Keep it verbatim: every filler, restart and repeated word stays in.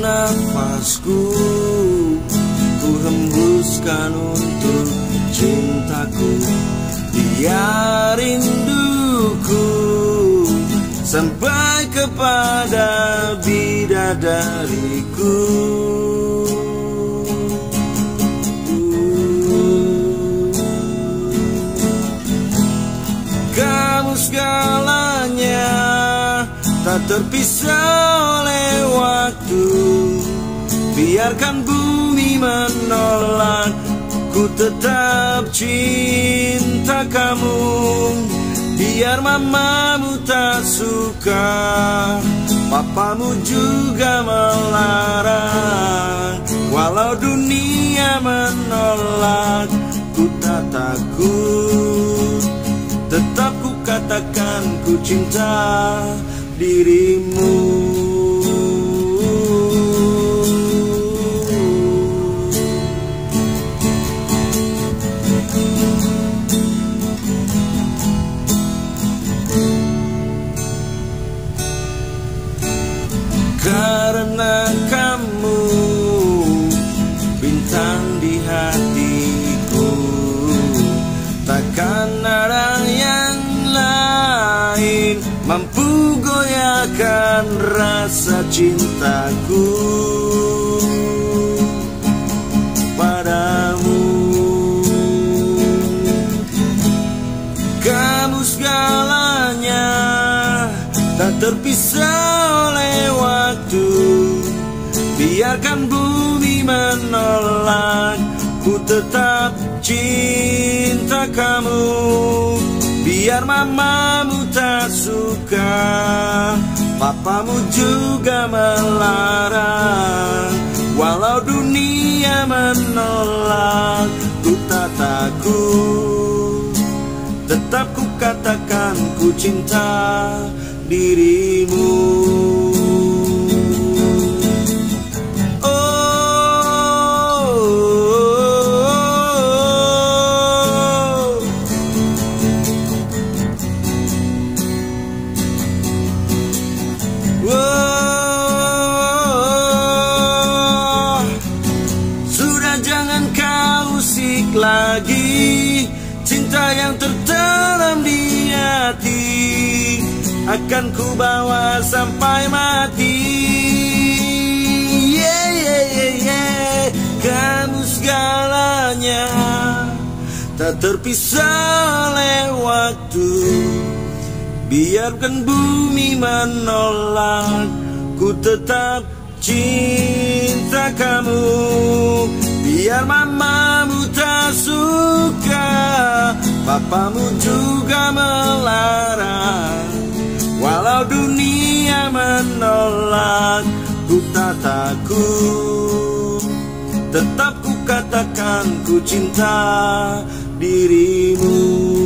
nafasku ku hembuskan untuk cintaku. Biar rinduku sampai kepada bidadariku. Kamu segalanya, tak terpisah oleh waktu. Biarkan bumi menolak, ku tetap cinta kamu. Biar mamamu tak suka, papamu juga melarang. Walau dunia menolak, ku tak takut. Tetap ku katakan ku cinta dirimu. Karena kamu bintang di hatiku, takkan ada yang lain mampu goyahkan rasa cintaku padamu. Kamu segalanya, tak terpisah oleh waktu. Biarkan bumi menolak, ku tetap cinta kamu. Biar mamamu tak suka, papamu juga melarang. Walau dunia menolak, ku tak takut. Tetap ku katakan ku cinta dirimu. Lagi cinta yang tertanam di hati akan ku bawa sampai mati. Yeah, yeah, yeah, yeah. Kamu segalanya, tak terpisah oleh waktu. Biarkan bumi menolak, ku tetap cinta kamu. Biar mamamu tak suka, papamu juga melarang. Walau dunia menolak, ku tak takut. Tetap ku katakan ku cinta dirimu.